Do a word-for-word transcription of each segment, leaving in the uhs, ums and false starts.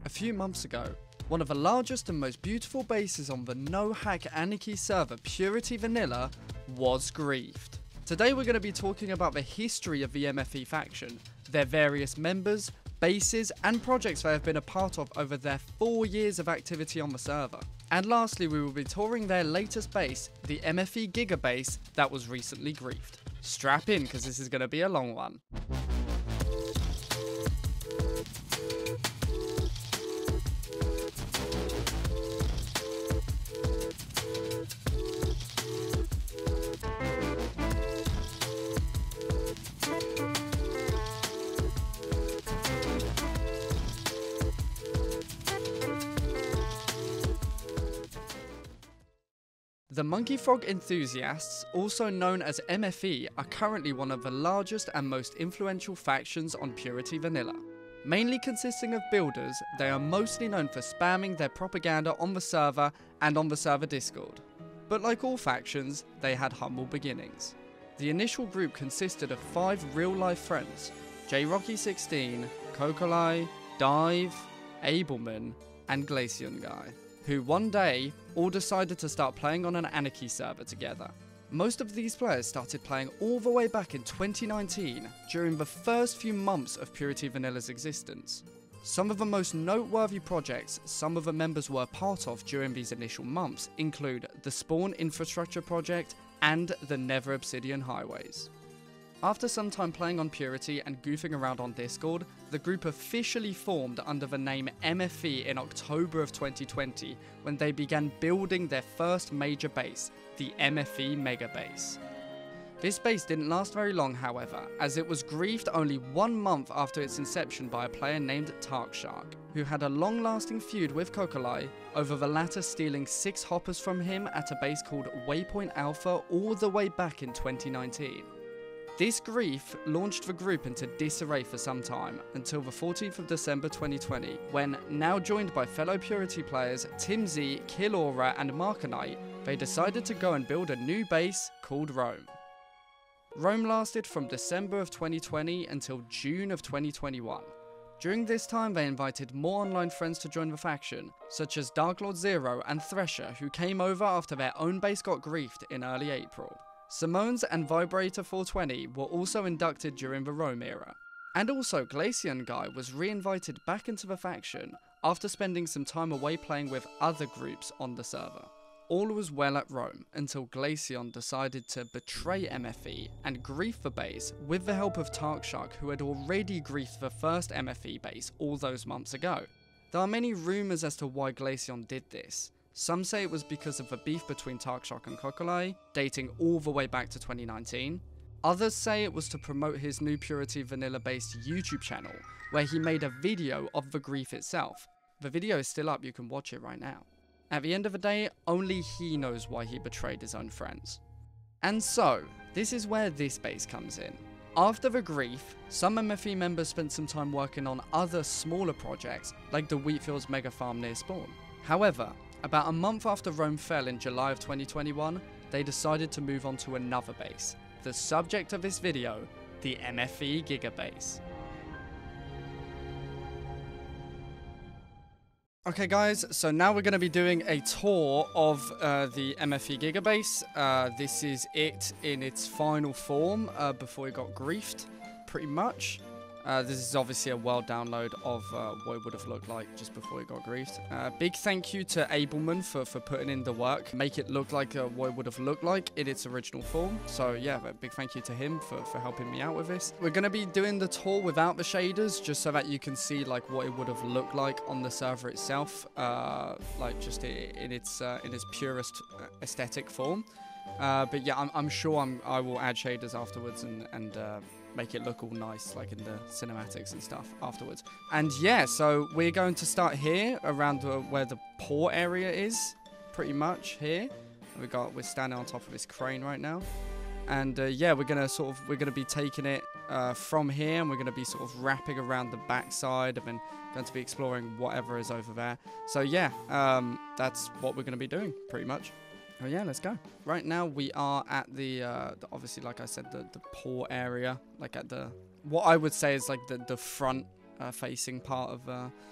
A few months ago, one of the largest and most beautiful bases on the no-hack Anarchy server Purity Vanilla was griefed. Today we're going to be talking about the history of the M F E faction, their various members, bases and projects they have been a part of over their four years of activity on the server. And lastly, we will be touring their latest base, the M F E Gigabase, that was recently griefed. Strap in because this is going to be a long one. The Monkey Frog Enthusiasts, also known as M F E, are currently one of the largest and most influential factions on Purity Vanilla. Mainly consisting of builders, they are mostly known for spamming their propaganda on the server and on the server Discord. But like all factions, they had humble beginnings. The initial group consisted of five real-life friends, J Rocky sixteen, Kokolai, Dive, Abelman, and Glaceon Guy, who one day all decided to start playing on an Anarchy server together. Most of these players started playing all the way back in twenty nineteen, during the first few months of Purity Vanilla's existence. Some of the most noteworthy projects some of the members were part of during these initial months include the Spawn Infrastructure Project and the Nether Obsidian Highways. After some time playing on Purity and goofing around on Discord, the group officially formed under the name M F E in October of twenty twenty when they began building their first major base, the M F E Mega Base. This base didn't last very long, however, as it was griefed only one month after its inception by a player named Tarkshark, who had a long-lasting feud with Kokolai over the latter stealing six hoppers from him at a base called Waypoint Alpha all the way back in twenty nineteen. This grief launched the group into disarray for some time, until the fourteenth of December twenty twenty, when, now joined by fellow Purity players Timzy, Killora and Markanite, they decided to go and build a new base called Rome. Rome lasted from December of twenty twenty until June of twenty twenty-one. During this time they invited more online friends to join the faction, such as Darklord Zero and Thresher, who came over after their own base got griefed in early April. Simone's and Vibrator four twenty were also inducted during the Rome era. And also Glaceon Guy was re-invited back into the faction after spending some time away playing with other groups on the server. All was well at Rome until Glaceon decided to betray M F E and grief the base with the help of Tarkshark, who had already griefed the first M F E base all those months ago. There are many rumours as to why Glaceon did this. Some say it was because of the beef between Tarkshark and Kokolai, dating all the way back to twenty nineteen. Others say it was to promote his new Purity Vanilla-based YouTube channel, where he made a video of the grief itself. The video is still up, you can watch it right now. At the end of the day, only he knows why he betrayed his own friends. And so, this is where this base comes in. After the grief, some M F E members spent some time working on other smaller projects, like the Wheatfields Mega Farm near Spawn. However, about a month after Rome fell in July of twenty twenty-one, they decided to move on to another base, the subject of this video, the M F E Gigabase. Okay guys, so now we're going to be doing a tour of uh, the M F E Gigabase. Uh, this is it in its final form uh, before it got griefed, pretty much. Uh, this is obviously a world download of uh, what it would have looked like just before it got griefed. Uh, big thank you to Abelman for, for putting in the work, make it look like uh, what it would have looked like in its original form. So yeah, a big thank you to him for, for helping me out with this. We're going to be doing the tour without the shaders, just so that you can see like what it would have looked like on the server itself, uh, like just in its uh, in its purest aesthetic form. Uh, but yeah, I'm, I'm sure I'm, I will add shaders afterwards and, and uh, make it look all nice, like in the cinematics and stuff afterwards. And yeah, so we're going to start here around uh, where the port area is, pretty much here. We got we're standing on top of this crane right now, and uh, yeah, we're gonna sort of we're gonna be taking it uh, from here, and we're gonna be sort of wrapping around the backside, and then going to be exploring whatever is over there. So yeah, um, that's what we're gonna be doing, pretty much. Oh yeah, let's go. Right now we are at the, uh, the obviously, like I said, the, the port area, like at the, what I would say is like the, the front uh, facing part of uh,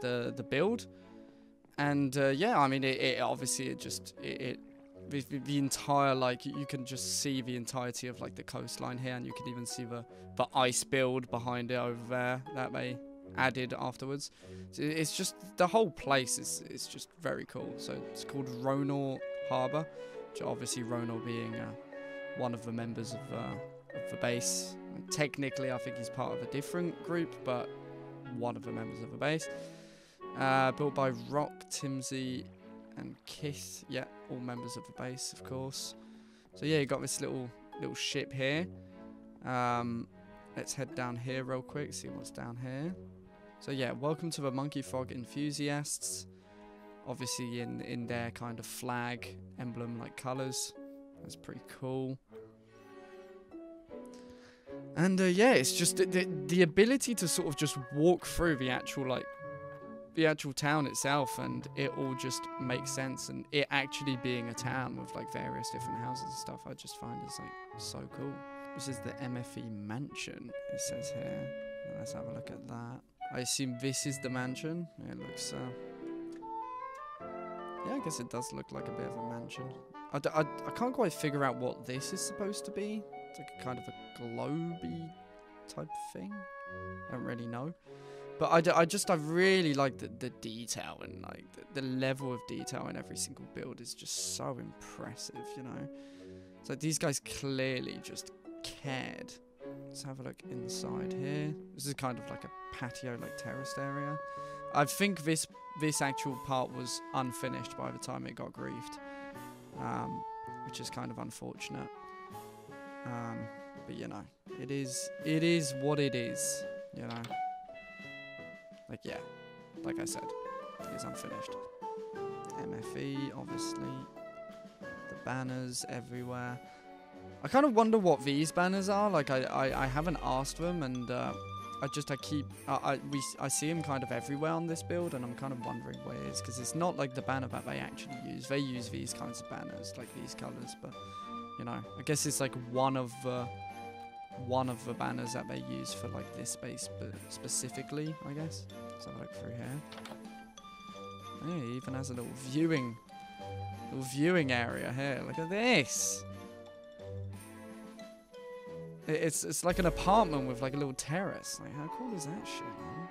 the the build. And uh, yeah, I mean, it, it obviously it just it, it the, the entire like you can just see the entirety of like the coastline here, and you can even see the the ice build behind it over there that they added afterwards. So it's just the whole place is is just very cool. So it's called Ronor Harbor, which obviously Ronor being uh, one of the members of uh, of the base. And technically, I think he's part of a different group, but one of the members of the base. Uh, built by Rock, Timsy, and Kith. Yeah, all members of the base, of course. So yeah, you got this little little ship here. Um, let's head down here real quick, see what's down here. So yeah, welcome to the Monkey Frog enthusiasts. Obviously in in their kind of flag emblem like colours. That's pretty cool. And uh, yeah, it's just the, the the ability to sort of just walk through the actual like. the actual town itself, and it all just makes sense, and it actually being a town with like various different houses and stuff, I just find is like so cool. This is the M F E mansion, it says here. Let's have a look at that. I assume this is the mansion. It looks uh yeah, I guess it does look like a bit of a mansion. I, d I, I can't quite figure out what this is supposed to be. It's like a kind of a globy type thing. I don't really know. But I, d I just, I really like the, the detail and like the, the level of detail in every single build is just so impressive, you know. So these guys clearly just cared. Let's have a look inside here. This is kind of like a patio, like terraced area. I think this this actual part was unfinished by the time it got griefed, um, which is kind of unfortunate. Um, but you know, it is it is what it is, you know. Like, yeah, like I said, it's unfinished. M F E, obviously. The banners everywhere. I kind of wonder what these banners are. Like, I, I, I haven't asked them, and uh, I just, I keep, I, I, we, I see them kind of everywhere on this build, and I'm kind of wondering where it is, because it's not like the banner that they actually use. They use these kinds of banners, like these colors, but, you know, I guess it's like one of the... one of the banners that they use for like this space but specifically, I guess. Let's have a look through here. Yeah, it even has a little viewing little viewing area here. Look at this. It, it's it's like an apartment with like a little terrace. Like, how cool is that shit, man?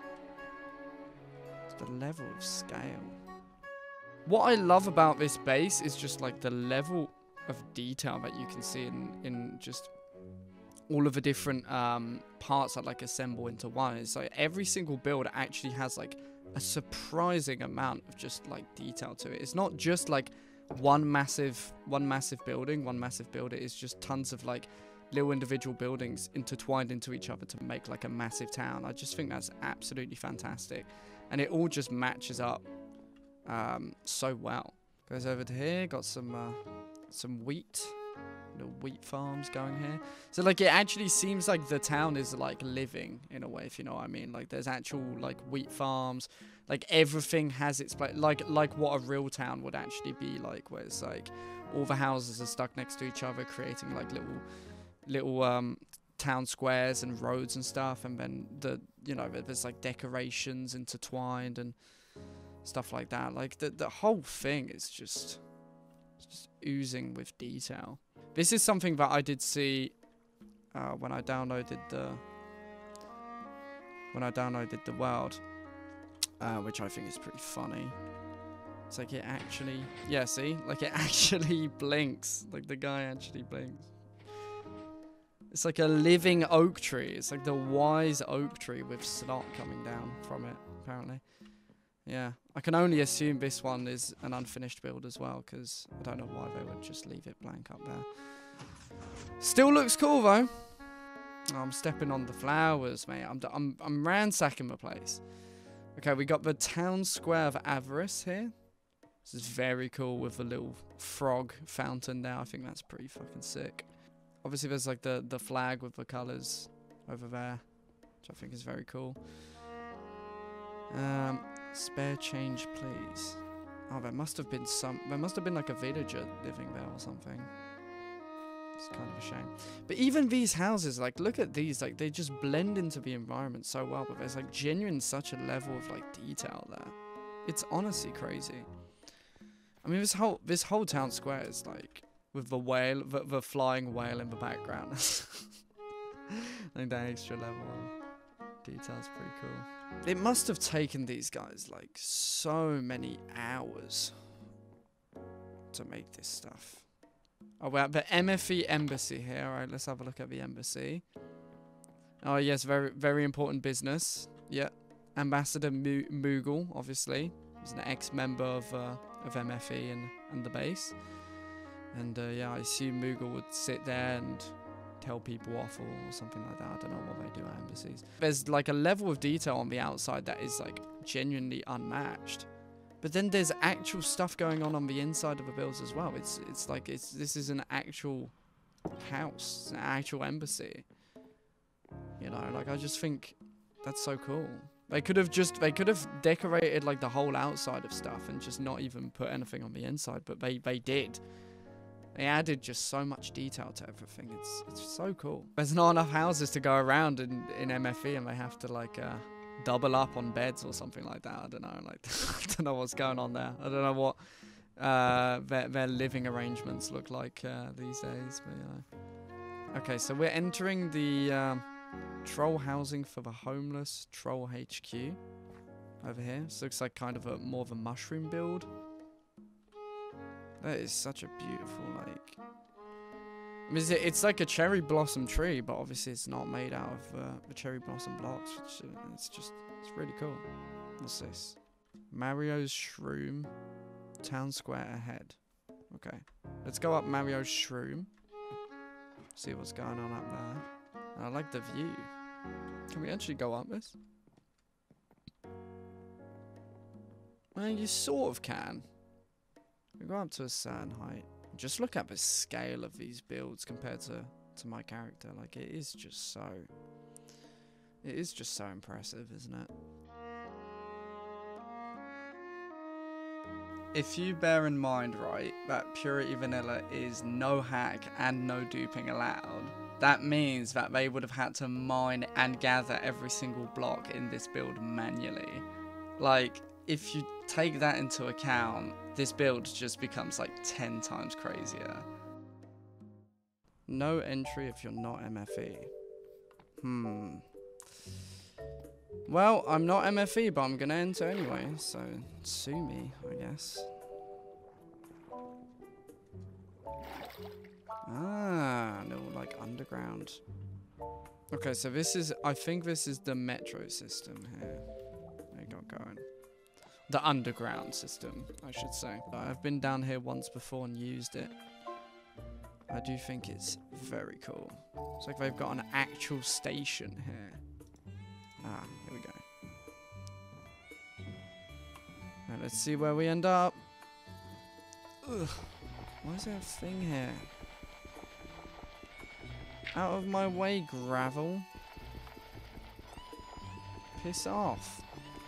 It's the level of scale. What I love about this base is just like the level of detail that you can see in in just all of the different um, parts that like assemble into one. It's like every single build actually has like a surprising amount of just like detail to it. It's not just like one massive, one massive building, one massive builder. It's just tons of like little individual buildings intertwined into each other to make like a massive town. I just think that's absolutely fantastic, and it all just matches up um, so well. Goes over to here, got some uh, some wheat. Little wheat farms going here. So like it actually seems like the town is like living in a way, if you know what I mean. Like there's actual like wheat farms, like everything has its place, like like what a real town would actually be like, where it's like all the houses are stuck next to each other, creating like little little um town squares and roads and stuff, and then the you know there's like decorations intertwined and stuff like that. Like the the whole thing is just just oozing with detail. This is something that I did see uh, when I downloaded the when I downloaded the world, uh, which I think is pretty funny. It's like it actually, yeah, see, like it actually blinks. Like the guy actually blinks. It's like a living oak tree. It's like the wise oak tree with snot coming down from it, apparently. Yeah, I can only assume this one is an unfinished build as well, because I don't know why they would just leave it blank up there. Still looks cool though. Oh, I'm stepping on the flowers, mate. I'm, I'm, I'm ransacking the place. Okay, we got the town square of Avarice here. This is very cool with the little frog fountain there. I think that's pretty fucking sick. Obviously, there's like the, the flag with the colours over there, which I think is very cool. Um... Spare change, please. Oh, there must have been some... There must have been like a villager living there or something. It's kind of a shame. But even these houses, like, look at these. Like, they just blend into the environment so well. But there's, like, genuine such a level of, like, detail there. It's honestly crazy. I mean, this whole this whole town square is, like, with the whale, the, the flying whale in the background. I think that extra level of detail's pretty cool. It must have taken these guys, like, so many hours to make this stuff. Oh, we're at the M F E embassy here. All right, let's have a look at the embassy. Oh, yes, very, very important business. Yeah, Ambassador Mo Moogle, obviously. He's an ex-member of uh, of M F E and, and the base. And, uh, yeah, I assume Moogle would sit there and tell people off or something like that. I don't know what they do at embassies. There's, like, a level of detail on the outside that is, like, genuinely unmatched. But then there's actual stuff going on on the inside of the builds as well. It's it's like it's this is an actual house, it's an actual embassy. You know, like I just think that's so cool. They could have just they could have decorated like the whole outside of stuff and just not even put anything on the inside, but they they did. They added just so much detail to everything. It's it's so cool. There's not enough houses to go around in in M F E, and they have to like. Uh, double up on beds or something like that. I don't know. Like, I don't know what's going on there. I don't know what uh, their, their living arrangements look like uh, these days. But, you know. Okay, so we're entering the um, troll housing for the homeless troll H Q over here. This looks like kind of a more of a mushroom build. That is such a beautiful, like... I mean, it's like a cherry blossom tree, but obviously it's not made out of uh, the cherry blossom blocks. Which, uh, it's just, it's really cool. What's this? Mario's Shroom. Town square ahead. Okay. Let's go up Mario's Shroom. See what's going on up there. I like the view. Can we actually go up this? Well, you sort of can. We go up to a certain height. Just look at the scale of these builds compared to, to my character. Like, it is just so... It is just so impressive, isn't it? If you bear in mind, right, that Purity Vanilla is no hack and no duping allowed, that means that they would have had to mine and gather every single block in this build manually. Like, if you take that into account, this build just becomes like ten times crazier. No entry if you're not M F E. Hmm. Well, I'm not M F E, but I'm gonna enter anyway, so sue me, I guess. Ah, no, like underground. Okay, so this is, I think this is the metro system here. There you go, going. The underground system, I should say. I've been down here once before and used it. I do think it's very cool. It's like they've got an actual station here. Ah, here we go. Right, let's see where we end up. Ugh. Why is there a thing here? Out of my way, gravel. Piss off.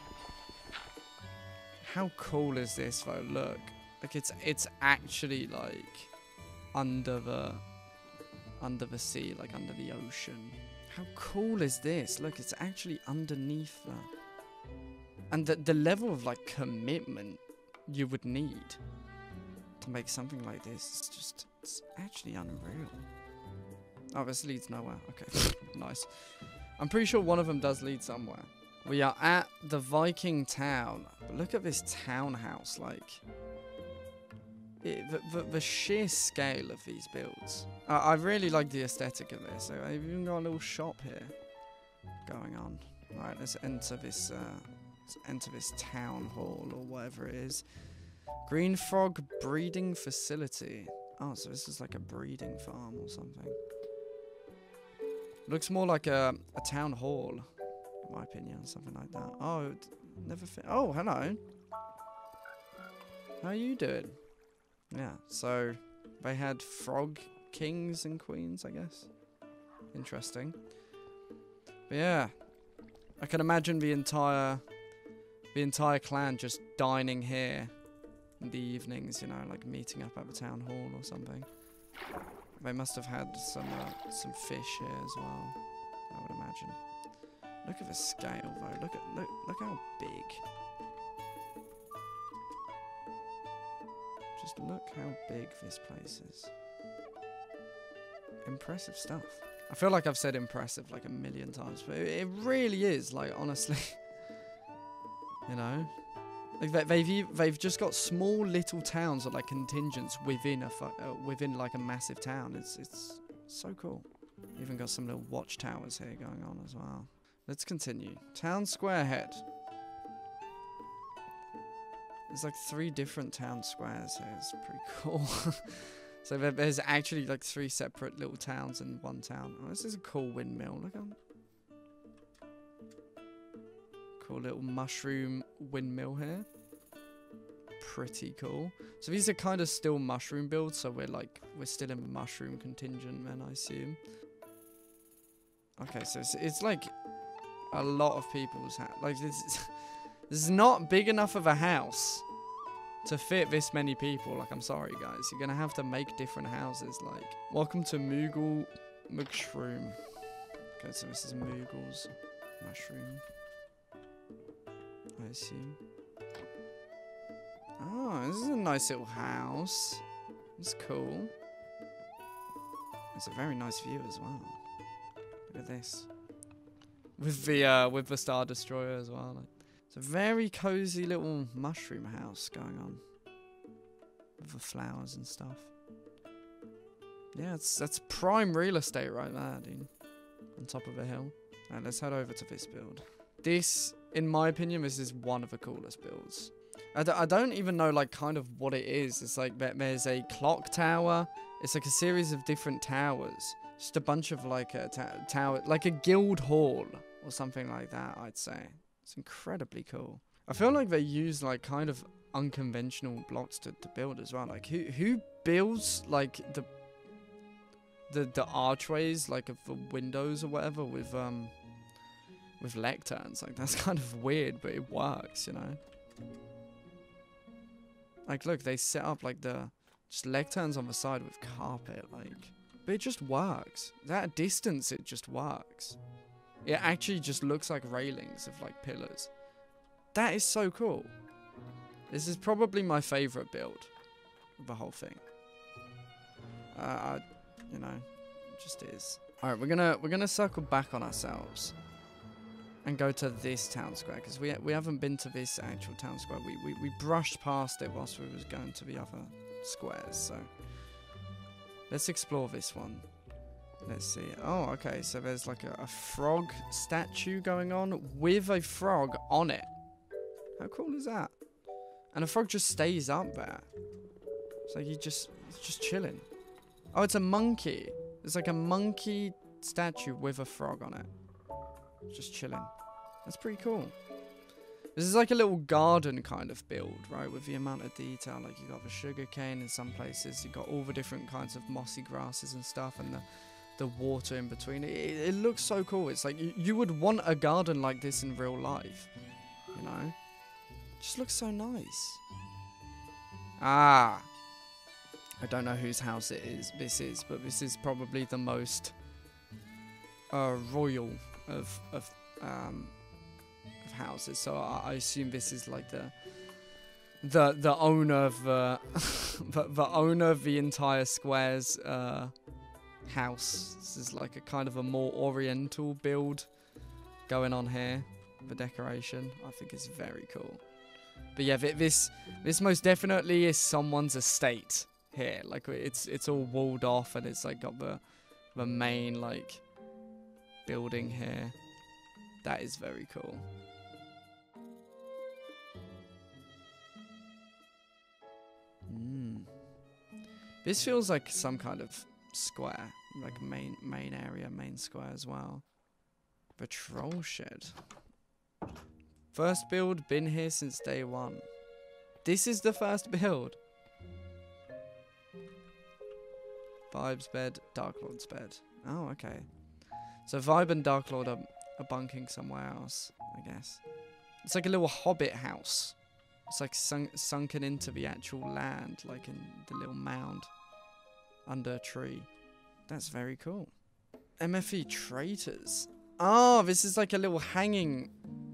How cool is this though? Look, like it's it's actually like under the under the sea, like under the ocean. How cool is this? Look, it's actually underneath that. And the the level of like commitment you would need to make something like this is just it's actually unreal. Oh, this leads nowhere. Okay, nice. I'm pretty sure one of them does lead somewhere. We are at the Viking town. But look at this townhouse, like... It, the, the, the sheer scale of these builds. Uh, I really like the aesthetic of this. So I've even got a little shop here going on. Alright, let's enter this, uh, let's enter this town hall or whatever it is. Green Frog Breeding Facility. Oh, so this is like a breeding farm or something. Looks more like a, a town hall. In my opinion, something like that. Oh, it never fit. Oh, hello. How you doing? Yeah, so they had frog kings and queens, I guess. Interesting. But yeah, I can imagine the entire, the entire clan just dining here in the evenings. You know, like meeting up at the town hall or something. They must have had some uh, some fish here as well, I would imagine. Look at the scale though. Look at look look how big. Just look how big this place is. Impressive stuff. I feel like I've said impressive like a million times, but it, it really is. Like honestly, you know, like they, they've they've just got small little towns or like contingents within a fu uh, within like a massive town. It's it's so cool. Even got some little watchtowers here going on as well. Let's continue. Town Square Head. There's like three different town squares here. It's pretty cool. So there, there's actually like three separate little towns in one town. Oh, this is a cool windmill. Look at cool little mushroom windmill here. Pretty cool. So these are kind of still mushroom builds. So we're like we're still in the mushroom contingent, then I assume. Okay, so it's, it's like a lot of people's house. Like this. Is This is not big enough of a house to fit this many people. Like, I'm sorry, guys. You're going to have to make different houses. Like, welcome to Moogle Mushroom. Okay, so this is Moogle's mushroom. I assume. Oh, this is a nice little house. It's cool. It's a very nice view as well. Look at this. With the, uh, with the Star Destroyer as well. Like, it's a very cozy little mushroom house going on. With the flowers and stuff. Yeah, it's, that's prime real estate right there, dude. On top of a hill. Alright, let's head over to this build. This, in my opinion, this is one of the coolest builds. I, d I don't even know, like, kind of what it is. It's like, there's a clock tower. It's like a series of different towers. Just a bunch of, like, a tower, like a guild hall. Or something like that, I'd say. It's incredibly cool. I feel like they use like kind of unconventional blocks to, to build as well. Like who who builds like the the the archways like of the windows or whatever with um with lecterns? Like that's kind of weird, but it works, you know. Like look, they set up like the just lecterns on the side with carpet, like, but it just works. That distance, it just works. It actually just looks like railings of like pillars. That is so cool. This is probably my favorite build of the whole thing. Uh, I, you know, it just is. All right, we're gonna we're gonna circle back on ourselves and go to this town square because we we haven't been to this actual town square. We we we brushed past it whilst we was going to the other squares. So let's explore this one. Let's see. Oh, okay. So there's like a, a frog statue going on with a frog on it. How cool is that? And the frog just stays up there. It's like he just, he's just chilling. Oh, it's a monkey. It's like a monkey statue with a frog on it. Just chilling. That's pretty cool. This is like a little garden kind of build, right? With the amount of detail. Like you got the sugar cane in some places. You got all the different kinds of mossy grasses and stuff. And the... the water in between. It, it looks so cool. It's like you, you would want a garden like this in real life, you know. It just looks so nice. Ah, I don't know whose house it is this is, but this is probably the most uh, royal of of um of houses, so I, I assume this is like the the the owner of uh, the, the owner of the entire square's uh house. This is like a kind of a more oriental build going on here. The decoration, I think, is very cool. But yeah, this this most definitely is someone's estate here. Like it's it's all walled off and it's like got the the main like building here. That is very cool. Mm. This feels like some kind of square, like main main area, main square as well. The troll shed. First build, been here since day one. This is the first build. Vibe's bed, Dark Lord's bed. Oh, okay. So Vibe and Dark Lord are, are bunking somewhere else, I guess. It's like a little hobbit house. It's like sunk, sunken into the actual land, like in the little mound under a tree. That's very cool. M F E traitors. Oh, this is like a little hanging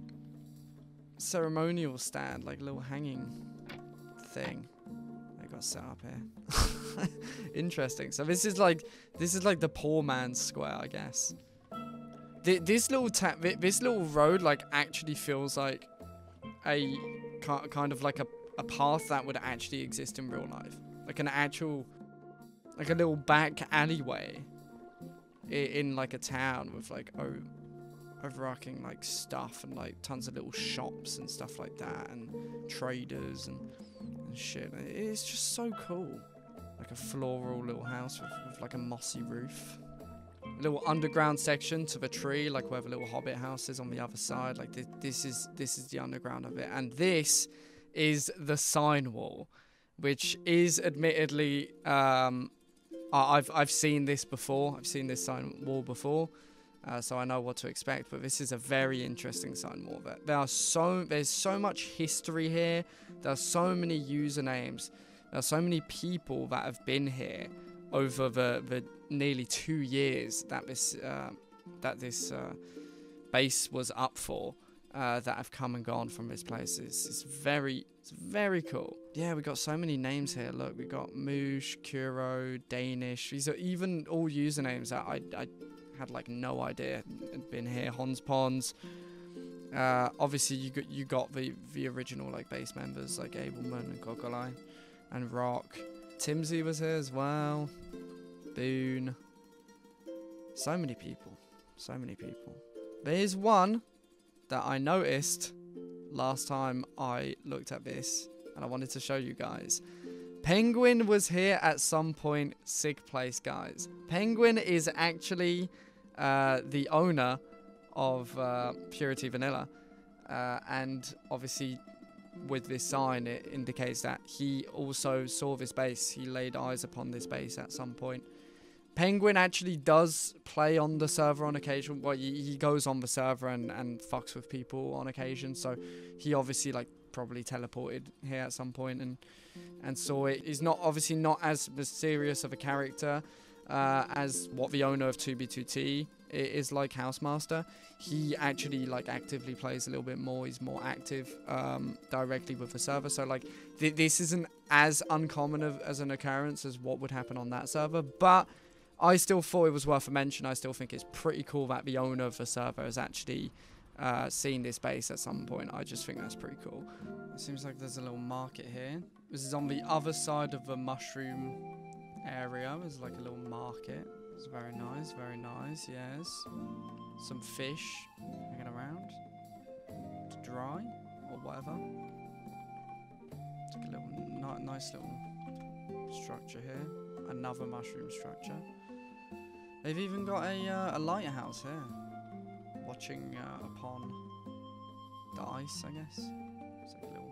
ceremonial stand, like a little hanging thing. I got set up here. Interesting. So this is like this is like the poor man's square, I guess. Th this little ta this little road like actually feels like a kind of like a, a path that would actually exist in real life, like an actual, like a little back alleyway in, in like a town with like oh, overarching like stuff and like tons of little shops and stuff like that and traders and, and shit. It's just so cool. Like a floral little house with, with like a mossy roof. A little underground section to the tree, like where the little hobbit house is on the other side. Like this, this is this is the underground of it, and this is the sign wall, which is admittedly um, I've I've seen this before. I've seen this sign wall before, uh, so I know what to expect. But this is a very interesting sign wall. There, there are so there's so much history here. There are so many usernames. There are so many people that have been here over the the nearly two years that this uh, that this uh, base was up for, uh, that have come and gone from this place. It's, it's very it's very cool. Yeah, we got so many names here. Look, we got Moosh, Kuro, Danish. These are even all usernames that I I had like no idea had been here. Hans Pons. Uh, obviously, you got you got the the original like base members like Abelman and Kokolai and Rock. Timsy was here as well. Boone. So many people. So many people. There's one that I noticed last time I looked at this, and I wanted to show you guys. Penguin was here at some point. Sick place, guys. Penguin is actually uh, the owner of uh, Purity Vanilla. Uh, and obviously, with this sign, it indicates that he also saw this base. He laid eyes upon this base at some point. Penguin actually does play on the server on occasion. Well, he, he goes on the server and, and fucks with people on occasion. So he obviously like probably teleported here at some point and and saw it. He's not obviously not as mysterious of a character uh, as what the owner of two B two T is like Housemaster. He actually like actively plays a little bit more. He's more active um, directly with the server. So like th this isn't as uncommon of, as an occurrence as what would happen on that server, but I still thought it was worth a mention. I still think it's pretty cool that the owner of the server has actually uh, seen this base at some point. I just think that's pretty cool. It seems like there's a little market here. This is on the other side of the mushroom area. There's like a little market. It's very nice, very nice, yes. Some fish hanging around to dry or whatever. It's like a little, nice little structure here. Another mushroom structure. They've even got a, uh, a lighthouse here, watching uh, upon the ice, I guess. It's like a little,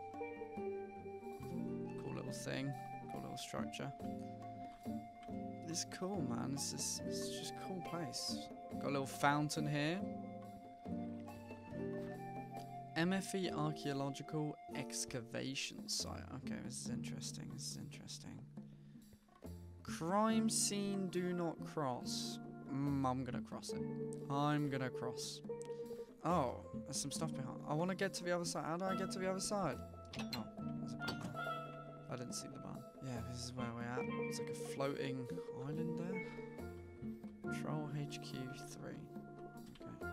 cool little thing, cool little structure. It's cool, man. It's just, it's just a cool place. Got a little fountain here. M F E Archaeological Excavation Site. Okay, this is interesting. This is interesting. Crime scene, do not cross. Mm, I'm gonna cross it. I'm gonna cross. Oh, there's some stuff behind. I want to get to the other side. How do I get to the other side? Oh, there's a barn there. I didn't see the barn. Yeah, this is where we're at. It's like a floating island there. Control H Q three. Okay.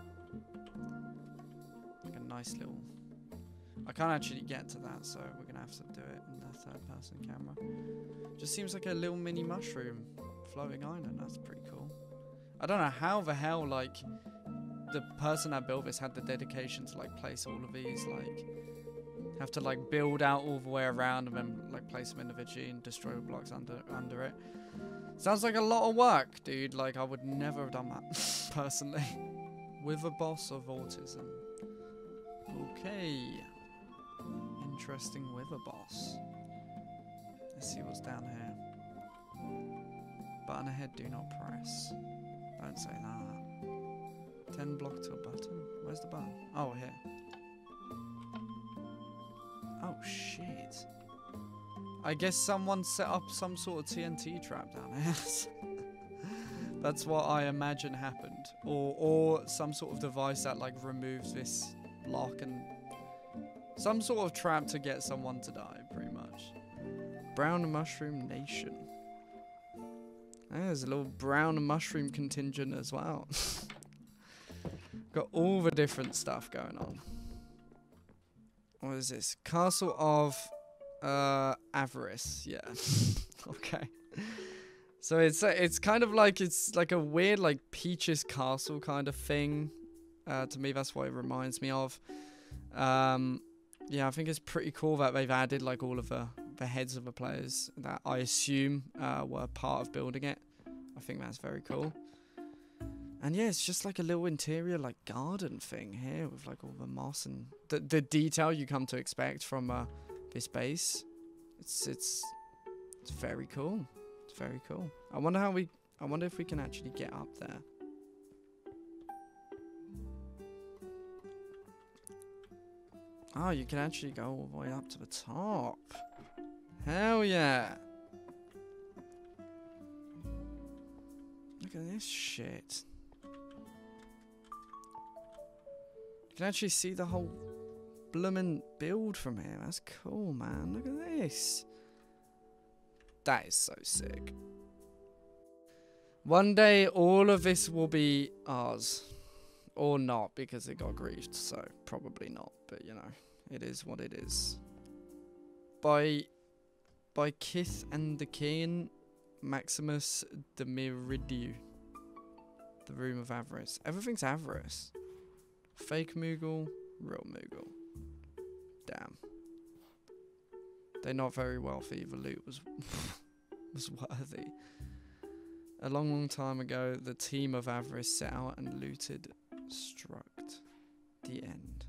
Like a nice little... I can't actually get to that, so we're gonna have to do it in the third person camera. Just seems like a little mini mushroom floating island. That's pretty cool. I don't know how the hell like the person that built this had the dedication to like place all of these, like have to like build out all the way around and then like place them individually and destroy the blocks under under it. Sounds like a lot of work, dude. Like I would never have done that personally. With a boss of autism. Okay. Interesting wither boss. Let's see what's down here. Button ahead, do not press. Don't say that. ten block to a button. Where's the button? Oh, here. Oh, shit. I guess someone set up some sort of T N T trap down here. That's what I imagine happened. Or, or some sort of device that like removes this block and some sort of trap to get someone to die, pretty much. Brown Mushroom Nation. There's a little brown mushroom contingent as well. Got all the different stuff going on. What is this? Castle of uh, Avarice. Yeah. Okay. So it's uh, it's kind of like it's like a weird like Peach's Castle kind of thing. Uh, to me, that's what it reminds me of. Um, yeah, I think it's pretty cool that they've added like all of the the heads of the players that I assume uh, were part of building it. I think that's very cool. And yeah, it's just like a little interior like garden thing here with like all the moss and the the detail you come to expect from uh, this base. It's it's it's very cool. It's very cool. I wonder how we. I wonder if we can actually get up there. Oh, you can actually go all the way up to the top. Hell yeah. Look at this shit. You can actually see the whole bloomin' build from here. That's cool, man. Look at this. That is so sick. One day, all of this will be ours. Or not, because it got griefed, so probably not. But, you know, it is what it is. By by Kith and the King, Maximus de Meridiu. The Room of Avarice. Everything's Avarice. Fake Moogle, real Moogle. Damn. They're not very wealthy. The loot was was worthy. A long, long time ago, the team of Avarice set out and looted Struct. The end.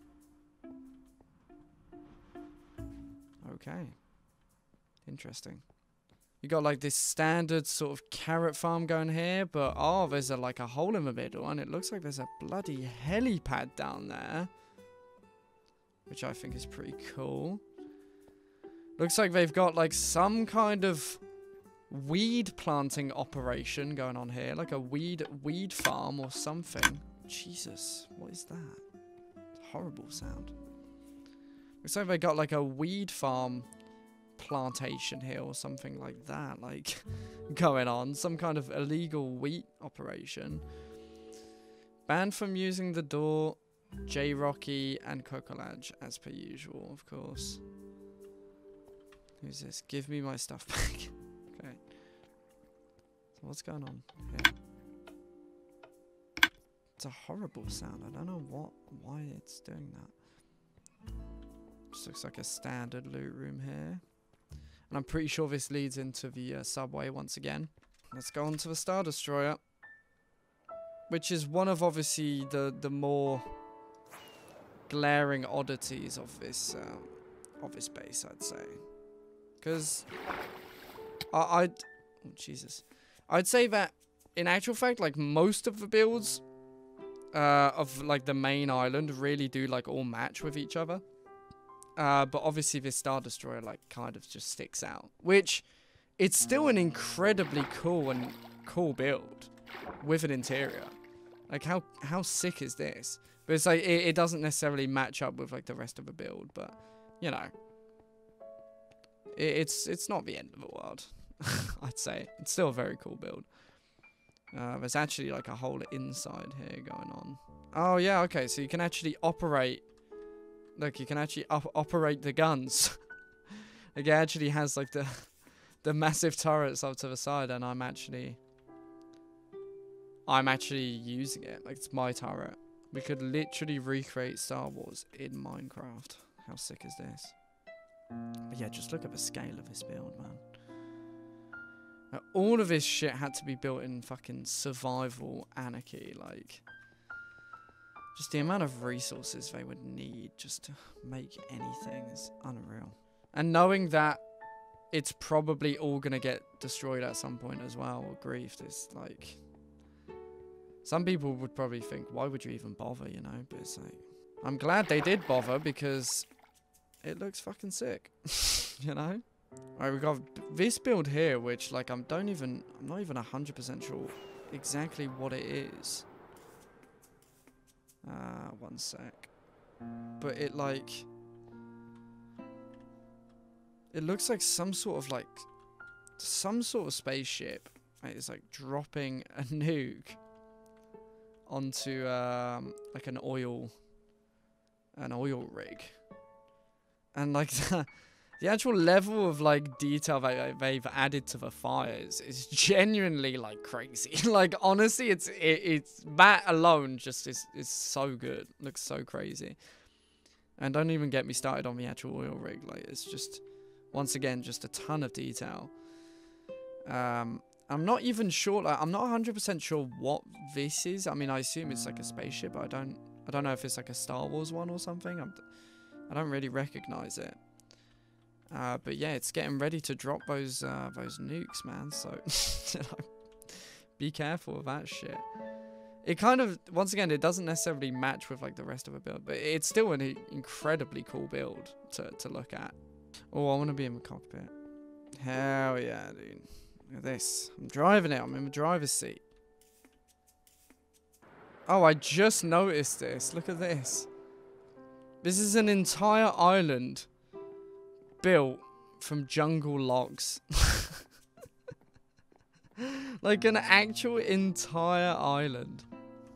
Okay. Interesting. You got like this standard sort of carrot farm going here, but oh, there's a, like a hole in the middle, and it looks like there's a bloody helipad down there, which I think is pretty cool. Looks like they've got like some kind of weed planting operation going on here, like a weed weed farm or something. Jesus, what is that? Horrible sound. Looks like they got like a weed farm plantation here or something like that, like going on, some kind of illegal wheat operation. Banned from using the door, J Rocky and Cocolage as per usual, of course. Who's this? Give me my stuff back. Okay. So what's going on here? It's a horrible sound. I don't know what, why it's doing that. Just looks like a standard loot room here. And I'm pretty sure this leads into the uh, subway once again. Let's go on to the Star Destroyer. Which is one of obviously the, the more glaring oddities of this, um, of this base, I'd say. Because I, I'd, oh Jesus, I'd say that in actual fact, like most of the builds uh, of like the main island really do like all match with each other. Uh, but obviously this Star Destroyer like kind of just sticks out, which it's still an incredibly cool and cool build with an interior. Like how how sick is this? But it's like it, it doesn't necessarily match up with like the rest of the build, but you know. It's it's not the end of the world, I'd say. It's still a very cool build. Uh, there's actually like a whole inside here going on. Oh yeah, okay, so you can actually operate. Look, you can actually op operate the guns. Like it actually has like the the massive turrets up to the side, and I'm actually I'm actually using it. Like it's my turret. We could literally recreate Star Wars in Minecraft. How sick is this? But yeah, just look at the scale of this build, man. Now, all of this shit had to be built in fucking survival anarchy, like... Just the amount of resources they would need just to make anything is unreal. And knowing that it's probably all gonna get destroyed at some point as well, or griefed, is like... Some people would probably think, why would you even bother, you know? But it's like... I'm glad they did bother, because... it looks fucking sick, you know? Alright, we got this build here, which, like, I don't even, I'm not even one hundred percent sure exactly what it is. Uh, one sec. But it like... It looks like some sort of like... Some sort of spaceship. Right, it's like dropping a nuke onto um, like an oil... An oil rig. And like the, the actual level of like detail that they've added to the fires is genuinely like crazy. Like honestly, it's it, it's that alone just is is so good. Looks so crazy. And don't even get me started on the actual oil rig. Like it's just once again just a ton of detail. Um, I'm not even sure. Like, I'm not one hundred percent sure what this is. I mean, I assume it's like a spaceship. But I don't. I don't know if it's like a Star Wars one or something. I'm, I don't really recognize it. Uh, but yeah, it's getting ready to drop those uh, those nukes, man. So be careful with that shit. It kind of, once again, it doesn't necessarily match with like the rest of the build, but it's still an incredibly cool build to to look at. Oh, I want to be in the cockpit. Hell yeah, dude! Look at this. I'm driving it. I'm in the driver's seat. Oh, I just noticed this. Look at this. This is an entire island built from jungle logs. Like an actual entire island.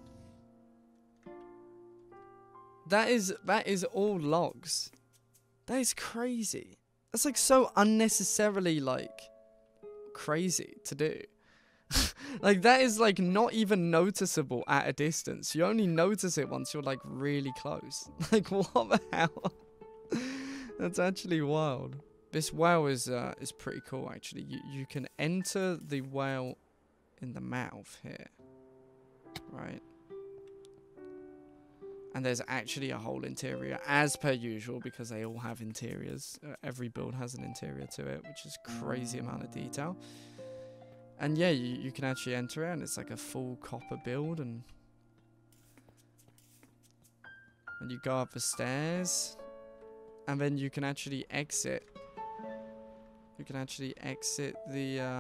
That is that is all logs. That is crazy. That's like so unnecessarily like crazy to do. Like that is like not even noticeable at a distance. You only notice it once you're like really close. Like what the hell? That's actually wild. This whale is uh, is pretty cool actually. You you can enter the whale in the mouth here, right? And there's actually a whole interior as per usual because they all have interiors. Uh, every build has an interior to it, which is crazy amount of detail. And yeah, you, you can actually enter it and it's like a full copper build and and you go up the stairs and then you can actually exit. You can actually exit the uh,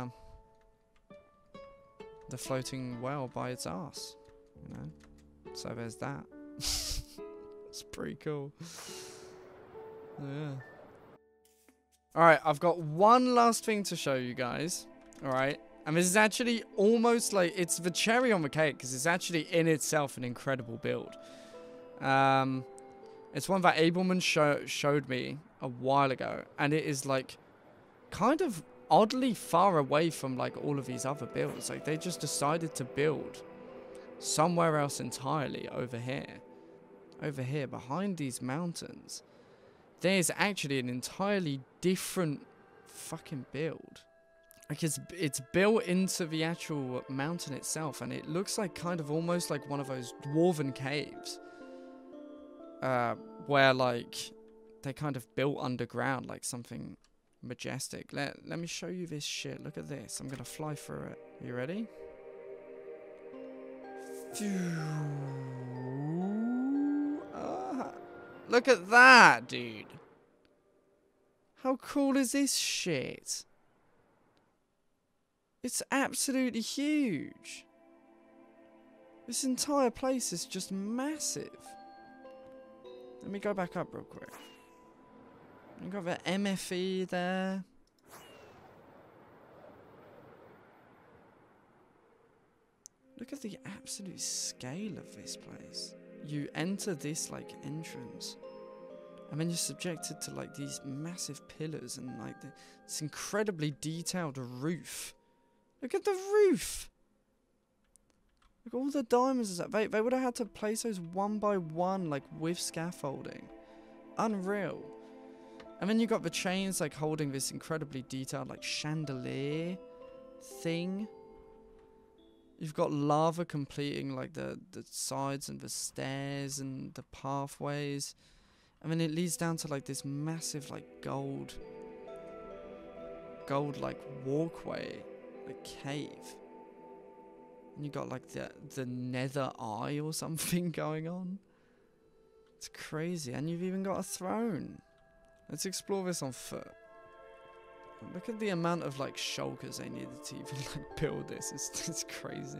the floating well by its ass, you know. So there's that. It's pretty cool. Yeah. Alright, I've got one last thing to show you guys. Alright. And this is actually almost like, it's the cherry on the cake, because it's actually in itself an incredible build. Um, it's one that Ableman show, showed me a while ago, and it is like kind of oddly far away from like all of these other builds. Like they just decided to build somewhere else entirely over here. Over here, behind these mountains, there's actually an entirely different fucking build. Like it's it's built into the actual mountain itself, and it looks like kind of almost like one of those dwarven caves, uh, where like they kind of built underground, like something majestic. Let let me show you this shit. Look at this. I'm gonna fly through it. You ready? Uh, look at that, dude. How cool is this shit? It's absolutely huge. This entire place is just massive. Let me go back up real quick. You've got the M F E there. Look at the absolute scale of this place. You enter this like entrance, and then you're subjected to like these massive pillars and like the, this incredibly detailed roof. Look at the roof. Look at all the diamonds. They, they would have had to place those one by one, like with scaffolding. Unreal. And then you got the chains like holding this incredibly detailed like chandelier thing. You've got lava completing like the, the sides and the stairs and the pathways. And then it leads down to like this massive like gold, gold like walkway, like cave. And you got like the, the nether eye or something going on. It's crazy. And you've even got a throne. Let's explore this on foot. Look at the amount of like shulkers they needed to even like build this. It's, it's crazy.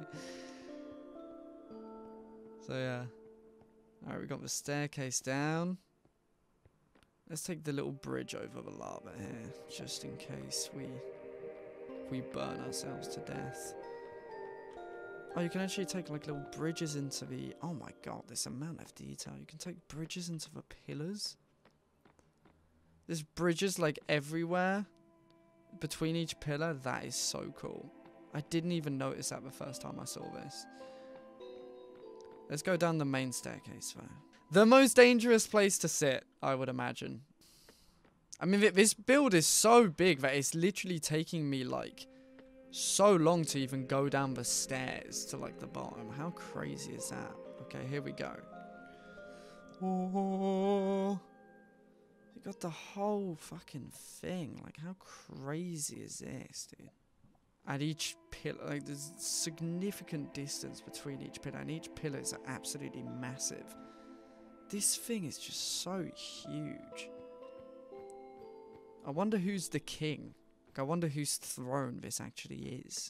So yeah. Alright, we got the staircase down. Let's take the little bridge over the lava here, just in case we we burn ourselves to death. Oh, you can actually take like little bridges into the... Oh my god, this amount of detail. You can take bridges into the pillars. There's bridges like everywhere between each pillar. That is so cool. I didn't even notice that the first time I saw this. Let's go down the main staircase though. The most dangerous place to sit, I would imagine. I mean, this build is so big that it's literally taking me like so long to even go down the stairs to like the bottom. How crazy is that? Okay, here we go. Oh, you got the whole fucking thing. Like, how crazy is this, dude? At each pillar, like, there's significant distance between each pillar, and each pillar is absolutely massive. This thing is just so huge. I wonder who's the king. Like, I wonder whose throne this actually is.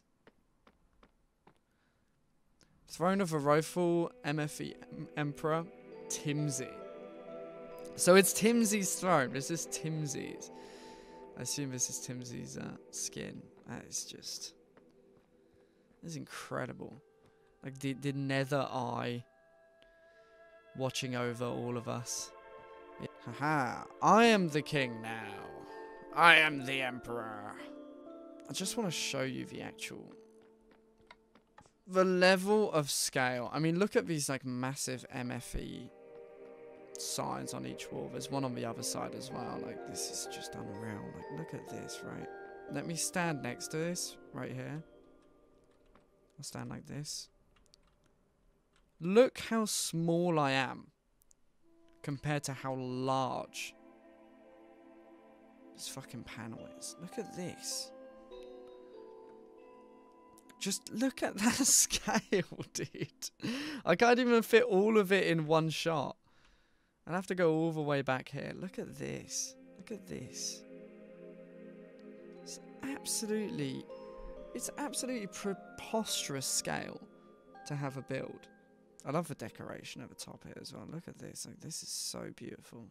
Throne of the rightful M F E Emperor, Timsy. So it's Timsy's throne. This is Timsy's. I assume this is Timsy's uh, skin. That is just... This is incredible. Like, the, the nether eye watching over all of us. It, haha, I am the king now. I am the emperor. I just want to show you the actual... The level of scale. I mean, look at these, like, massive M F E signs on each wall. There's one on the other side as well. Like, this is just unreal. Like, look at this, right? Let me stand next to this, right here. I'll stand like this. Look how small I am compared to how large this fucking panel is. Look at this. Just look at that scale, dude. I can't even fit all of it in one shot. I'd have to go all the way back here. Look at this. Look at this. It's absolutely... It's absolutely preposterous scale to have a build. I love the decoration at the top here as well. Look at this. Like, this is so beautiful.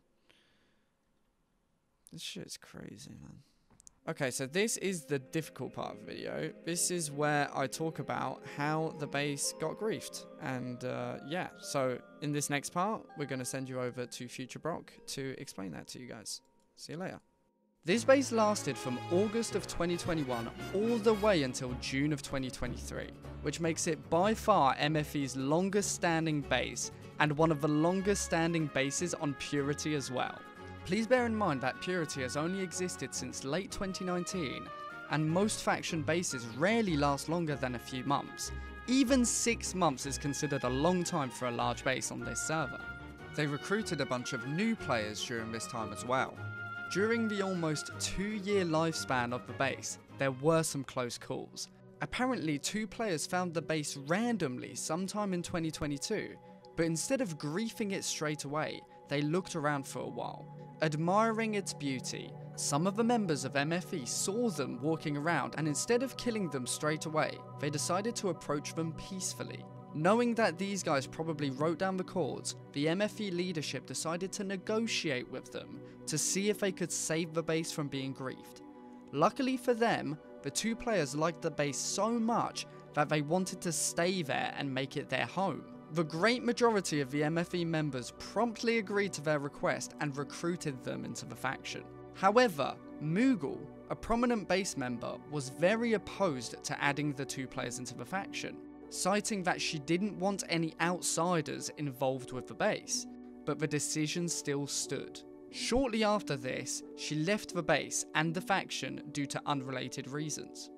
This shit's crazy, man. Okay, so this is the difficult part of the video. This is where I talk about how the base got griefed. And uh, yeah, so in this next part, we're going to send you over to Future Brock to explain that to you guys. See you later. This base lasted from August of twenty twenty-one all the way until June of twenty twenty-three, which makes it by far M F E's longest standing base and one of the longest standing bases on Purity as well. Please bear in mind that Purity has only existed since late twenty nineteen, and most faction bases rarely last longer than a few months. Even six months is considered a long time for a large base on this server. They recruited a bunch of new players during this time as well. During the almost two-year lifespan of the base, there were some close calls. Apparently, two players found the base randomly sometime in twenty twenty-two, but instead of griefing it straight away, they looked around for a while. Admiring its beauty, some of the members of M F E saw them walking around, and instead of killing them straight away, they decided to approach them peacefully. Knowing that these guys probably wrote down the chords, the M F E leadership decided to negotiate with them to see if they could save the base from being griefed. Luckily for them, the two players liked the base so much that they wanted to stay there and make it their home. The great majority of the M F E members promptly agreed to their request and recruited them into the faction. However, Moogle, a prominent base member, was very opposed to adding the two players into the faction, citing that she didn't want any outsiders involved with the base, but the decision still stood. Shortly after this, she left the base and the faction due to unrelated reasons.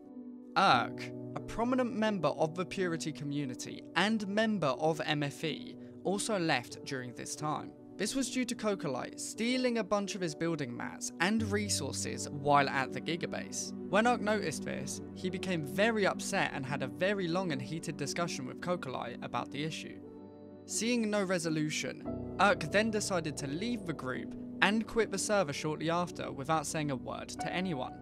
Urk, a prominent member of the Purity community and member of M F E, also left during this time. This was due to Cocolite stealing a bunch of his building mats and resources while at the Gigabase. When Urk noticed this, he became very upset and had a very long and heated discussion with Cocolite about the issue. Seeing no resolution, Urk then decided to leave the group and quit the server shortly after without saying a word to anyone.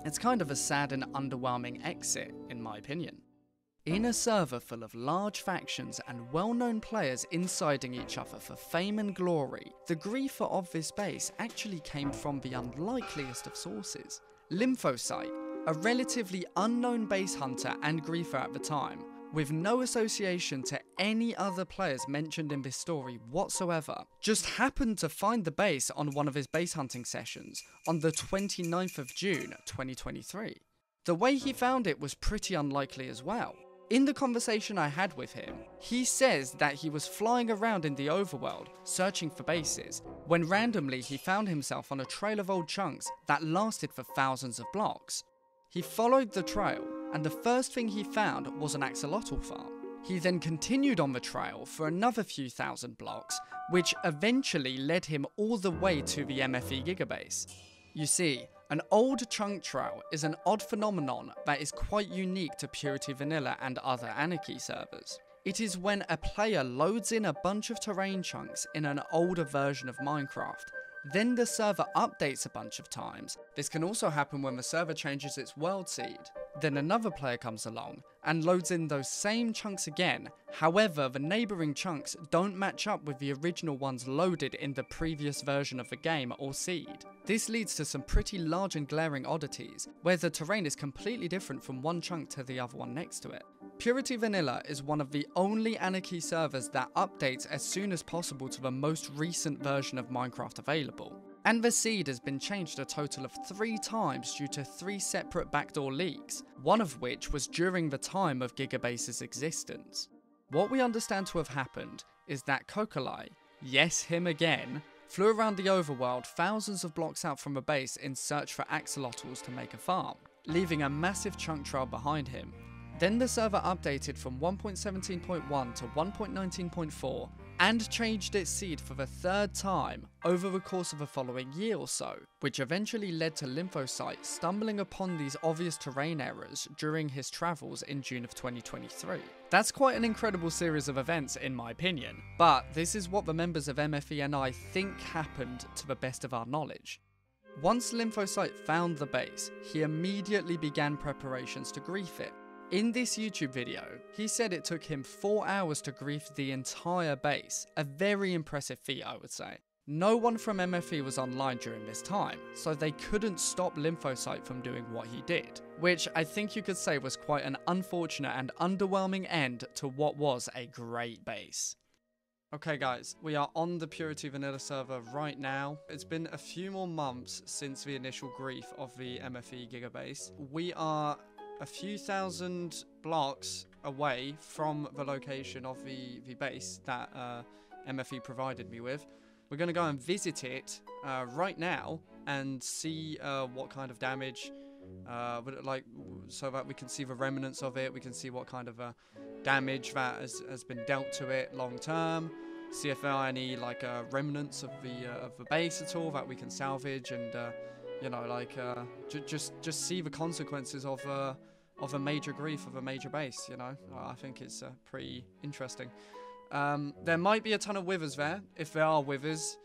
It's kind of a sad and underwhelming exit, in my opinion. In a server full of large factions and well-known players insiding each other for fame and glory, the griefer of this base actually came from the unlikeliest of sources. Lymphocyte, a relatively unknown base hunter and griefer at the time, with no association to any other players mentioned in this story whatsoever, just happened to find the base on one of his base hunting sessions on the twenty-ninth of June twenty twenty-three. The way he found it was pretty unlikely as well. In the conversation I had with him, he says that he was flying around in the overworld searching for bases, when randomly he found himself on a trail of old chunks that lasted for thousands of blocks. He followed the trail, and the first thing he found was an axolotl farm. He then continued on the trail for another few thousand blocks, which eventually led him all the way to the M F E Gigabase. You see, an old chunk trail is an odd phenomenon that is quite unique to Purity Vanilla and other Anarchy servers. It is when a player loads in a bunch of terrain chunks in an older version of Minecraft. Then the server updates a bunch of times. This can also happen when the server changes its world seed. Then another player comes along and loads in those same chunks again. However, the neighbouring chunks don't match up with the original ones loaded in the previous version of the game or seed. This leads to some pretty large and glaring oddities, where the terrain is completely different from one chunk to the other one next to it. Purity Vanilla is one of the only Anarchy servers that updates as soon as possible to the most recent version of Minecraft available. And the seed has been changed a total of three times due to three separate backdoor leaks, one of which was during the time of Gigabase's existence. What we understand to have happened is that Kokolai, yes him again, flew around the overworld thousands of blocks out from a base in search for axolotls to make a farm, leaving a massive chunk trail behind him. Then the server updated from one point seventeen point one to one point nineteen point four and changed its seed for the third time over the course of the following year or so, which eventually led to Lymphocyte stumbling upon these obvious terrain errors during his travels in June of twenty twenty-three. That's quite an incredible series of events in my opinion, but this is what the members of M F E and I think happened to the best of our knowledge. Once Lymphocyte found the base, he immediately began preparations to grief it. In this YouTube video, he said it took him four hours to grief the entire base, a very impressive feat I would say. No one from M F E was online during this time, so they couldn't stop Lymphocyte from doing what he did, which I think you could say was quite an unfortunate and underwhelming end to what was a great base. Okay guys, we are on the Purity Vanilla server right now. It's been a few more months since the initial grief of the M F E Gigabase. We are a few thousand blocks away from the location of the, the base that uh, M F E provided me with. We're going to go and visit it uh, right now and see uh, what kind of damage, uh, would it like, so that we can see the remnants of it. We can see what kind of uh, damage that has, has been dealt to it long term. See if there are any like uh, remnants of the uh, of the base at all that we can salvage, and uh, you know, like uh, j just just see the consequences of uh, of a major grief of a major base. You know, I think it's uh, pretty interesting. Um, there might be a ton of withers there. If there are withers,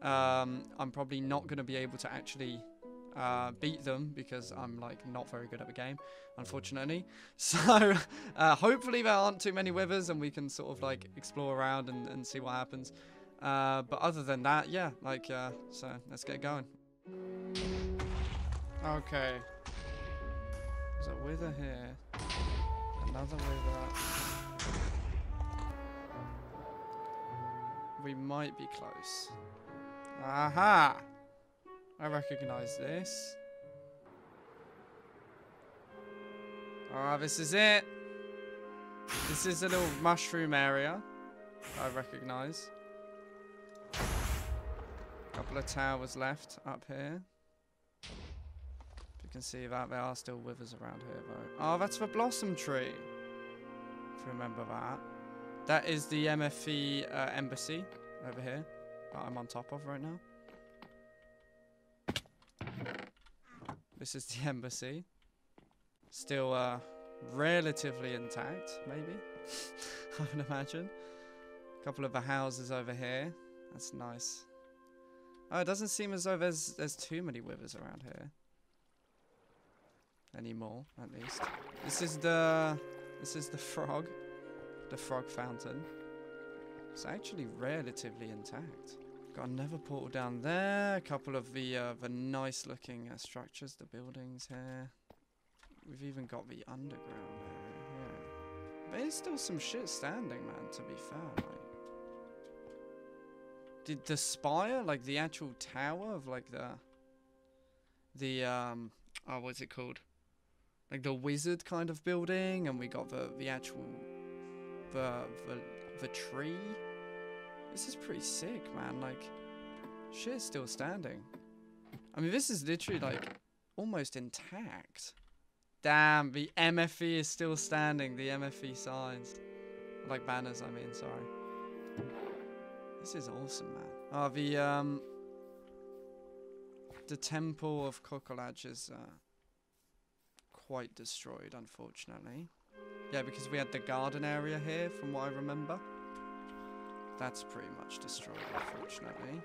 um, I'm probably not going to be able to actually uh, beat them because I'm like not very good at the game, unfortunately. So uh, hopefully there aren't too many withers and we can sort of like explore around and, and see what happens. Uh, but other than that, yeah, like uh, so let's get going. Okay. There's a wither here. Another wither. We might be close. Aha! I recognize this. Ah, this is it. This is a little mushroom area I recognize. Couple of towers left up here. You can see that there are still withers around here though. Oh, that's the blossom tree. If you remember that. That is the M F E uh, embassy over here that I'm on top of right now. This is the embassy. Still uh, relatively intact, maybe. I would imagine. A couple of the houses over here. That's nice. Oh, it doesn't seem as though there's there's too many withers around here. anymore, at least. This is the... This is the frog. The frog fountain. It's actually relatively intact. Got another portal down there. A couple of the, uh, the nice looking uh, structures, the buildings here. We've even got the underground area here. But there's still some shit standing, man, to be fair. Like, did the spire, like the actual tower of like the... The, um... Oh, what's it called? Like the wizard kind of building, and we got the, the actual... The, the, the tree. This is pretty sick, man. Like, shit's still standing. I mean, this is literally, like, almost intact. Damn, the M F E is still standing. The M F E signs. Like, banners, I mean, sorry. This is awesome, man. Oh, the, um... The Temple of Kokolaj is, uh... quite destroyed, unfortunately. Yeah, because we had the garden area here, from what I remember. That's pretty much destroyed, unfortunately.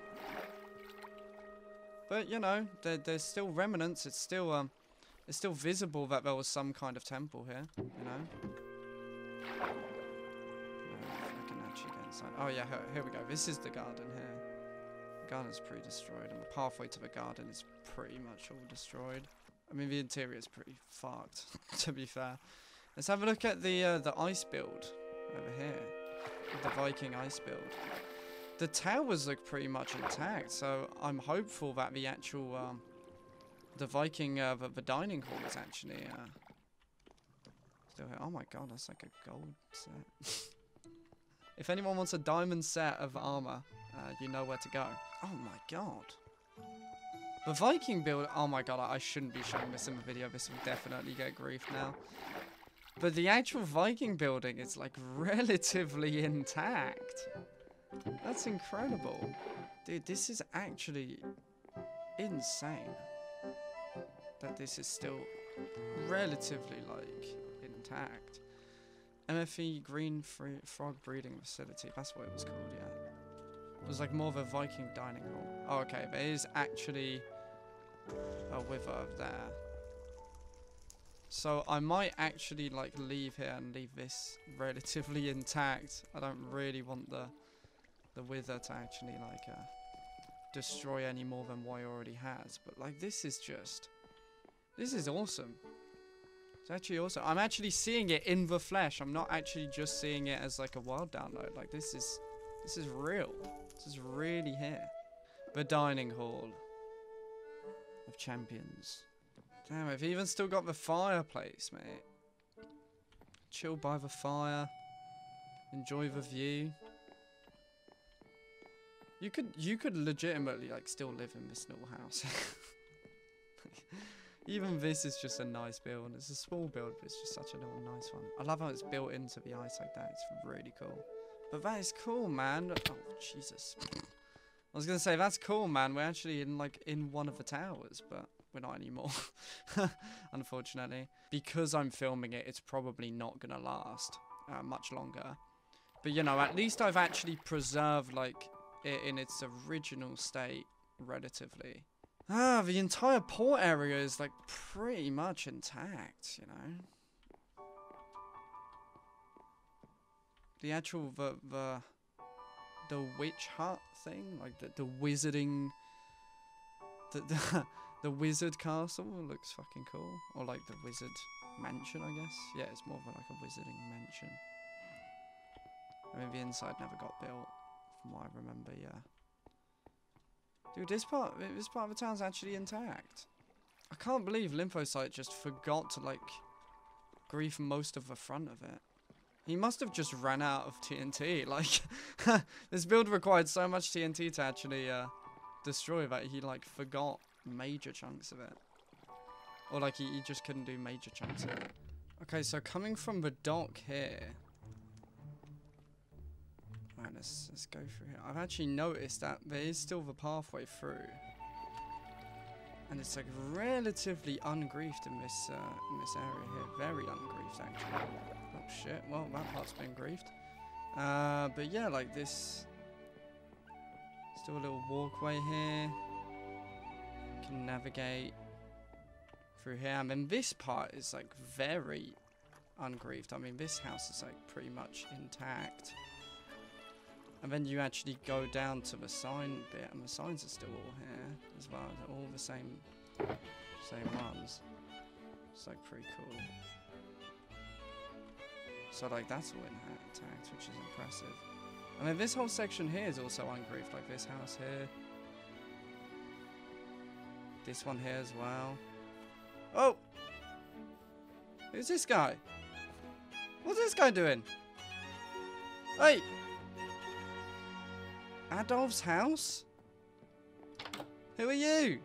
But, you know, there, there's still remnants. It's still, um, it's still visible that there was some kind of temple here, you know? I can actually get inside. Oh, yeah, here, here we go. This is the garden here. The garden's pretty destroyed, and the pathway to the garden is pretty much all destroyed. I mean, the interior is pretty fucked, to be fair. Let's have a look at the, uh, the ice build over here. The Viking ice build. The towers look pretty much intact, so I'm hopeful that the actual, um, the Viking, uh, the, the dining hall is actually, uh, still here. Oh my god, that's like a gold set. If anyone wants a diamond set of armor, uh, you know where to go. Oh my god. The Viking build, oh my god, I, I shouldn't be showing this in the video. This will definitely get grief now. But the actual Viking building is like relatively intact. That's incredible. Dude, this is actually insane. That this is still relatively like intact. M F E Green Free Frog Breeding Facility. That's what it was called, yeah. It was like more of a Viking dining hall. Oh, okay, there is actually a wither there. So I might actually like leave here and leave this relatively intact. I don't really want the the wither to actually like uh, destroy any more than what it already has. But like this is just, this is awesome. It's actually awesome. I'm actually seeing it in the flesh. I'm not actually just seeing it as like a world download. Like this is, this is real. This is really here. The dining hall of champions. Damn, I've even still got the fireplace, mate. Chill by the fire. Enjoy the view. You could you could legitimately like still live in this little house. Even this is just a nice build. It's a small build, but it's just such a little nice one. I love how it's built into the ice like that. It's really cool. But that is cool, man. Oh, Jesus. I was going to say, that's cool, man. We're actually in like in one of the towers, but we're not anymore, unfortunately. Because I'm filming it, it's probably not going to last uh, much longer. But, you know, at least I've actually preserved, like, it in its original state, relatively. Ah, the entire port area is, like, pretty much intact, you know. The actual, the, the, the witch hut thing, like, the, the wizarding, the, the The wizard castle looks fucking cool. Or like the wizard mansion, I guess. Yeah, it's more of a, like a wizarding mansion. I mean, the inside never got built, from what I remember, yeah. Dude, this part, this part of the town's actually intact. I can't believe Lymphocyte just forgot to, like, grief most of the front of it. He must have just ran out of T N T. Like, this build required so much T N T to actually uh, destroy that he, like, forgot major chunks of it. Or like he, he just couldn't do major chunks of it. Okay, so coming from the dock here. Alright, let's, let's go through here. I've actually noticed that there is still the pathway through. And it's like relatively ungriefed in this, uh, in this area here. Very ungriefed, actually. Oh shit, well that part's been griefed. Uh, but yeah, like this. Still a little walkway here. Can navigate through here. And then this part is like very ungriefed. I mean, this house is like pretty much intact. And then you actually go down to the sign bit, and the signs are still all here as well. They're all the same, same ones. It's like pretty cool. So like that's all intact, which is impressive. And then this whole section here is also ungriefed, like this house here. This one here as well. Oh! Who's this guy? What's this guy doing? Hey! Adolf's house? Who are you?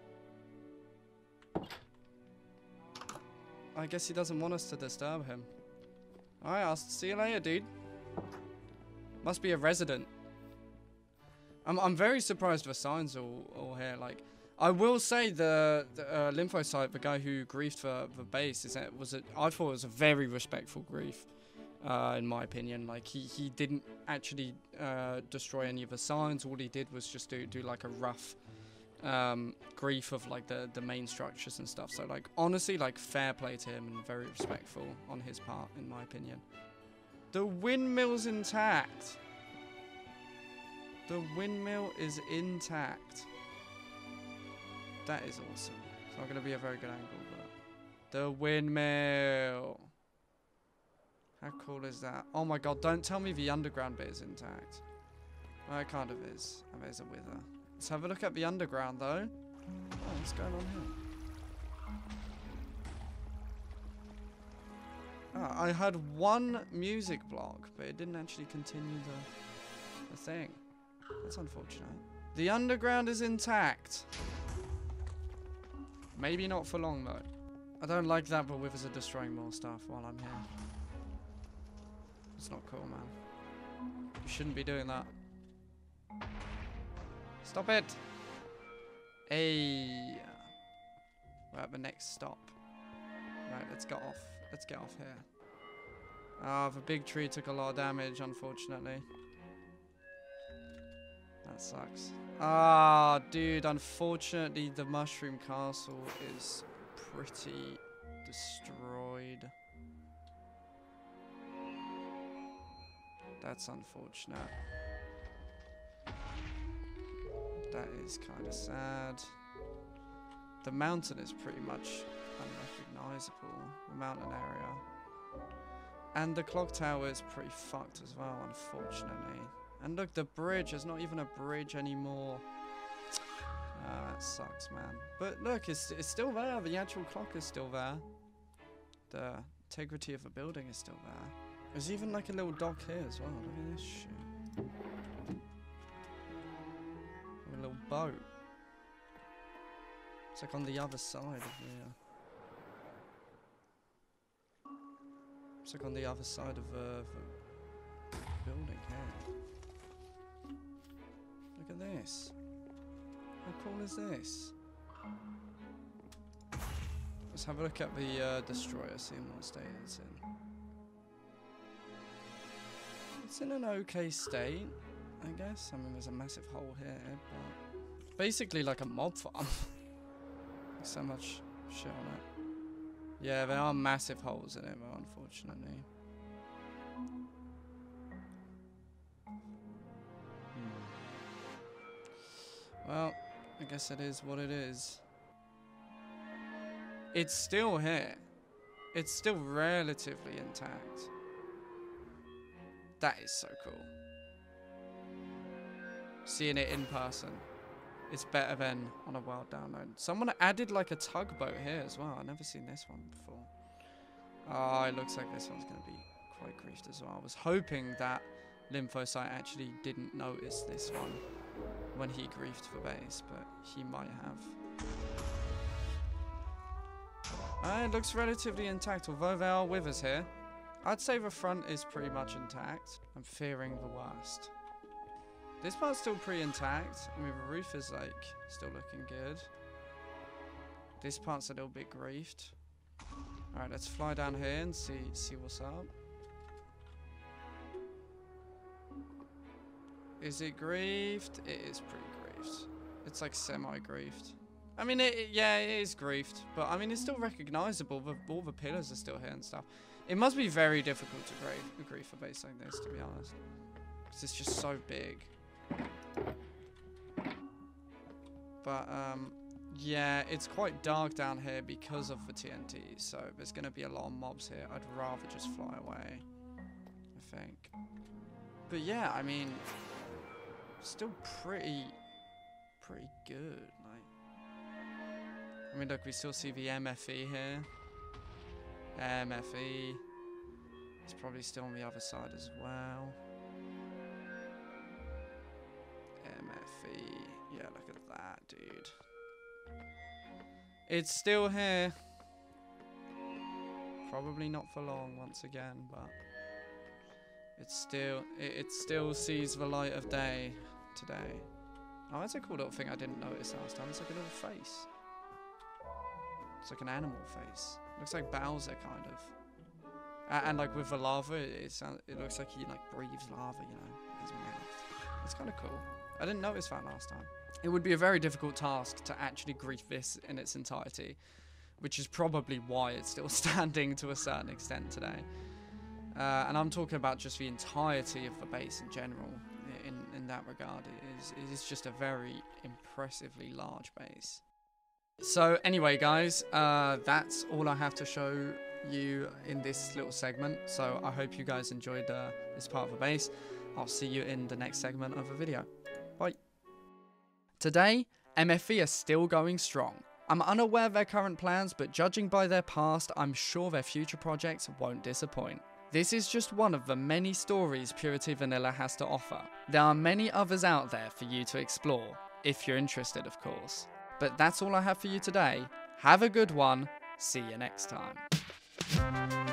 I guess he doesn't want us to disturb him. Alright, I'll see you later, dude. Must be a resident. I'm, I'm very surprised the signs are all, all here. Like, I will say the, the uh, lymphocyte, the guy who griefed for the base, is that was a, I thought it was a very respectful grief. Uh, in my opinion, like he, he didn't actually uh, destroy any of the signs. All he did was just do, do like a rough um, grief of like the, the main structures and stuff. So like honestly, like fair play to him and very respectful on his part, in my opinion. The windmill's intact. The windmill is intact. That is awesome. It's not going to be a very good angle, but the windmill. How cool is that? Oh my god, don't tell me the underground bit is intact. Well, it kind of is. And there's a wither. Let's have a look at the underground, though. Oh, what's going on here? Oh, I had one music block, but it didn't actually continue the, the thing. That's unfortunate. The underground is intact. Maybe not for long, though. I don't like that, but withers are destroying more stuff while I'm here. It's not cool, man. You shouldn't be doing that. Stop it! Hey, we're at the next stop. Right, let's get off. Let's get off here. Ah, oh, the big tree took a lot of damage, unfortunately. That sucks. Ah, oh, dude, unfortunately, the Mushroom Castle is pretty destroyed. That's unfortunate. That is kind of sad. The mountain is pretty much unrecognizable, the mountain area. And the clock tower is pretty fucked as well, unfortunately. And look, the bridge, there's not even a bridge anymore. Ah, that sucks, man. But look, it's, it's still there. The actual clock is still there. The integrity of the building is still there. There's even like a little dock here as well. Look at this shit. A little boat. It's like on the other side of the... Uh, it's like on the other side of uh, the building here. Look at this. How cool is this? Let's have a look at the uh, destroyer, see what state it's in. It's in an okay state, I guess. I mean, there's a massive hole here, but it's basically like a mob farm. So much shit on it. Yeah, there are massive holes in it, though, unfortunately. Hmm. Well, I guess it is what it is. It's still here. It's still relatively intact. That is so cool. Seeing it in person. It's better than on a world download. Someone added like a tugboat here as well. I've never seen this one before. Oh, it looks like this one's going to be quite griefed as well. I was hoping that Lymphocyte actually didn't notice this one when he griefed for base, but he might have. Uh, it looks relatively intact, although there are withers here. I'd say the front is pretty much intact. I'm fearing the worst. This part's still pretty intact. I mean, the roof is, like, still looking good. This part's a little bit griefed. Alright, let's fly down here and see, see what's up. Is it griefed? It is pretty griefed. It's, like, semi-griefed. I mean, it, it, yeah, it is griefed, but I mean, it's still recognizable. The, all the pillars are still here and stuff. It must be very difficult to grief, grief a base like this, to be honest. Because it's just so big. But, um, yeah, it's quite dark down here because of the T N T, so there's going to be a lot of mobs here. I'd rather just fly away, I think. But yeah, I mean, still pretty, pretty good. Like, I mean, look, we still see the M F E here. M F E. It's probably still on the other side as well. M F E. Yeah, look at that, dude. It's still here. Probably not for long once again, but it's still it, it still sees the light of day today. Oh, that's a cool little thing I didn't notice last time. It's like a little face. It's like an animal face. Looks like Bowser, kind of. Uh, and like with the lava, it, it sounds it looks like he like breathes lava, you know, with his mouth. It's kind of cool. I didn't notice that last time. It would be a very difficult task to actually grief this in its entirety, which is probably why it's still standing to a certain extent today. Uh, and I'm talking about just the entirety of the base in general. In, in that regard, it is, it is just a very impressively large base. So anyway, guys, uh, that's all I have to show you in this little segment. So I hope you guys enjoyed uh, this part of the base. I'll see you in the next segment of the video. Bye. Today, M F E are still going strong. I'm unaware of their current plans, but judging by their past, I'm sure their future projects won't disappoint. This is just one of the many stories Purity Vanilla has to offer. There are many others out there for you to explore, if you're interested, of course. But that's all I have for you today. Have a good one. See you next time.